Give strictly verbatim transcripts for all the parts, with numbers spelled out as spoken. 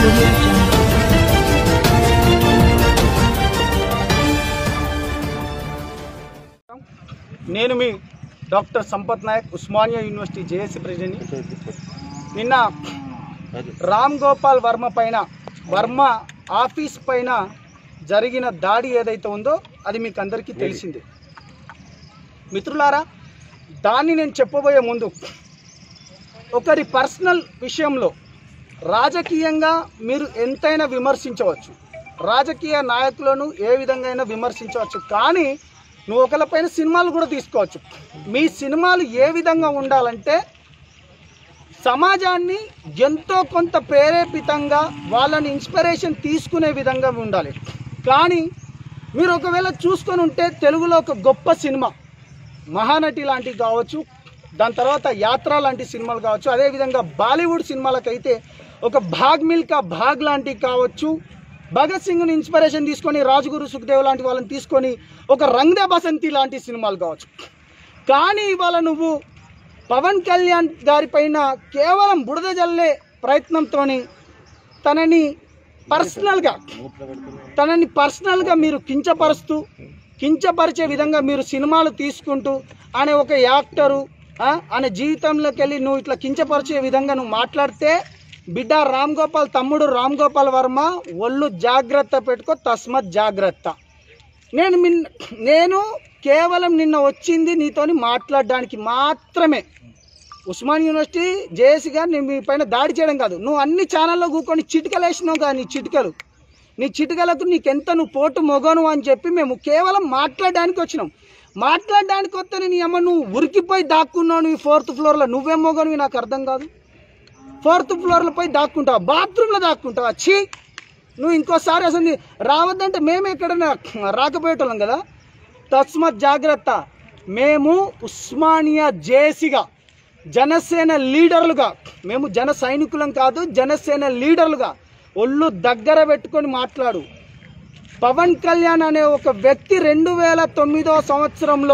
Audio Jungle. నేను మీ doctor Sampath Nayak Osmania university JAC president. నిన్న రామ్ గోపాల్ వర్మ పైన వర్మ ఆఫీస్ పైన జరిగిన దాడి ఏదైతే ఉందో అది మీకు అందరికీ తెలిసిందే. మిత్రులారా, దాన్ని నేను చెప్పబోయే ముందు ఒకరి పర్సనల్ విషయంలో రాజకీయంగా మీరు ఎంతైనా విమర్శించవచ్చు, రాజకీయ నాయకులను ఏ విధంగా అయినా విమర్శించవచ్చు, కానీ నువ్వు ఒకరిపైన సినిమాలు కూడా తీసుకోవచ్చు. మీ సినిమాలు ఏ విధంగా ఉండాలంటే సమాజాన్ని ఎంతో కొంత ప్రేరేపితంగా వాళ్ళని ఇన్స్పిరేషన్ తీసుకునే విధంగా ఉండాలి. కానీ మీరు ఒకవేళ చూసుకొని ఉంటే తెలుగులో ఒక గొప్ప సినిమా మహానటి లాంటివి కావచ్చు, దాని తర్వాత యాత్ర లాంటి సినిమాలు కావచ్చు, అదేవిధంగా బాలీవుడ్ సినిమాలకైతే ఒక భాగ్ మిల్కా భాగ్ లాంటివి కావచ్చు, భగత్ సింగ్ని ఇన్స్పిరేషన్ తీసుకొని రాజ్గురు సుఖ్దేవ్ లాంటి వాళ్ళని తీసుకొని ఒక రంగ్ దే బసంతి లాంటి సినిమాలు కావచ్చు. కానీ ఇవాళ నువ్వు పవన్ కళ్యాణ్ గారి పైన కేవలం బురద జల్లే ప్రయత్నంతో తనని పర్సనల్గా తనని పర్సనల్గా మీరు కించపరుస్తూ కించపరిచే విధంగా మీరు సినిమాలు తీసుకుంటూ అనే ఒక యాక్టరు అనే జీవితంలోకి వెళ్ళి నువ్వు ఇట్లా కించపరిచే విధంగా నువ్వు మాట్లాడితే బిడ్డ రామ్ గోపాల్ తమ్ముడు రామ్ గోపాల్ వర్మ ఒళ్ళు జాగ్రత్త పెట్టుకో, తస్మత్ జాగ్రత్త. నేను మిన్ నేను కేవలం నిన్న వచ్చింది నీతోని మాట్లాడడానికి మాత్రమే. ఉస్మాన్ యూనివర్సిటీ జేఏసీగా నేను మీ పైన దాడి చేయడం కాదు. నువ్వు అన్ని ఛానల్లో కూర్చొని చిటికలు వేసినావు కదా, నీ చిటికలు నీ చిటికలకు నీకెంత నువ్వు పోటు మొగను అని చెప్పి మేము కేవలం మాట్లాడడానికి వచ్చినాం. మాట్లాడడానికి వస్తే నీ అమ్మ నువ్వు ఉరికిపోయి దాక్కున్నావు. నువ్వు ఫోర్త్ ఫ్లోర్లో నువ్వేం మొగనివి నాకు అర్థం కాదు. ఫోర్త్ ఫ్లోర్లో పోయి దాక్కుంటావా, బాత్రూంలో దాక్కుంటావా? ఛీ, నువ్వు ఇంకోసారి అసలు రావద్దంటే మేము ఎక్కడైనా రాకపోయేటోళ్ళం కదా. తస్మత్ జాగ్రత్త. మేము ఉస్మానియా జేఏసీగా జనసేన లీడర్లుగా, మేము జన సైనికులం కాదు, జనసేన లీడర్లుగా ఒళ్ళు దగ్గర పెట్టుకొని మాట్లాడు. పవన్ కళ్యాణ్ అనే ఒక వ్యక్తి రెండు వేల తొమ్మిదో సంవత్సరంలో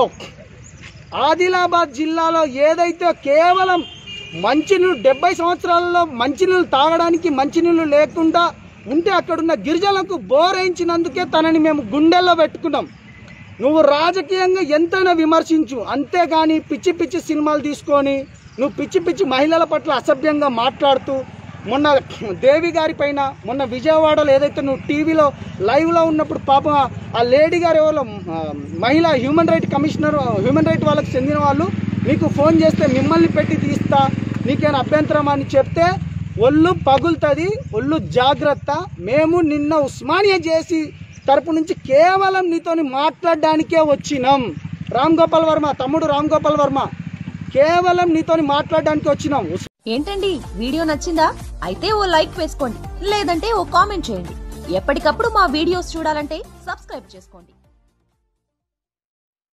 ఆదిలాబాద్ జిల్లాలో ఏదైతే కేవలం మంచినీళ్ళు డెబ్బై సంవత్సరాలలో మంచినీళ్ళు తాగడానికి మంచినీళ్ళు లేకుండా ఉంటే అక్కడున్న గిరిజనులకు బోరేయించినందుకే తనని మేము గుండెల్లో పెట్టుకున్నాం. నువ్వు రాజకీయంగా ఎంతైనా విమర్శించు, అంతేగాని పిచ్చి పిచ్చి సినిమాలు తీసుకొని నువ్వు పిచ్చి పిచ్చి మహిళల పట్ల అసభ్యంగా మాట్లాడుతూ మొన్న దేవి గారి పైన మొన్న విజయవాడలో ఏదైతే నువ్వు టీవీలో లైవ్లో ఉన్నప్పుడు పాప ఆ లేడీ గారు ఎవరో మహిళా human right commissioner human right వాళ్ళకి చెందిన వాళ్ళు నీకు ఫోన్ చేస్తే మిమ్మల్ని పెట్టి తీస్తా నీకేమైనా అభ్యంతరం అని చెప్తే ఒళ్ళు పగులుతుంది. ఒళ్ళు జాగ్రత్త. మేము నిన్న ఉస్మానియా జేఏసీ తరపు నుంచి కేవలం నీతోని మాట్లాడడానికే వచ్చినాం. రామ్ గోపాల్ వర్మ తమ్ముడు రామ్ గోపాల్ వర్మ కేవలం నీతోని మాట్లాడడానికి వచ్చినాం. ఏంటండి, వీడియో నచ్చిందా? అయితే ఓ లైక్ వేసుకోండి, లేదంటే ఓ కామెంట్ చేయండి. ఎప్పటికప్పుడు మా వీడియోస్ చూడాలంటే సబ్స్క్రైబ్ చేసుకోండి.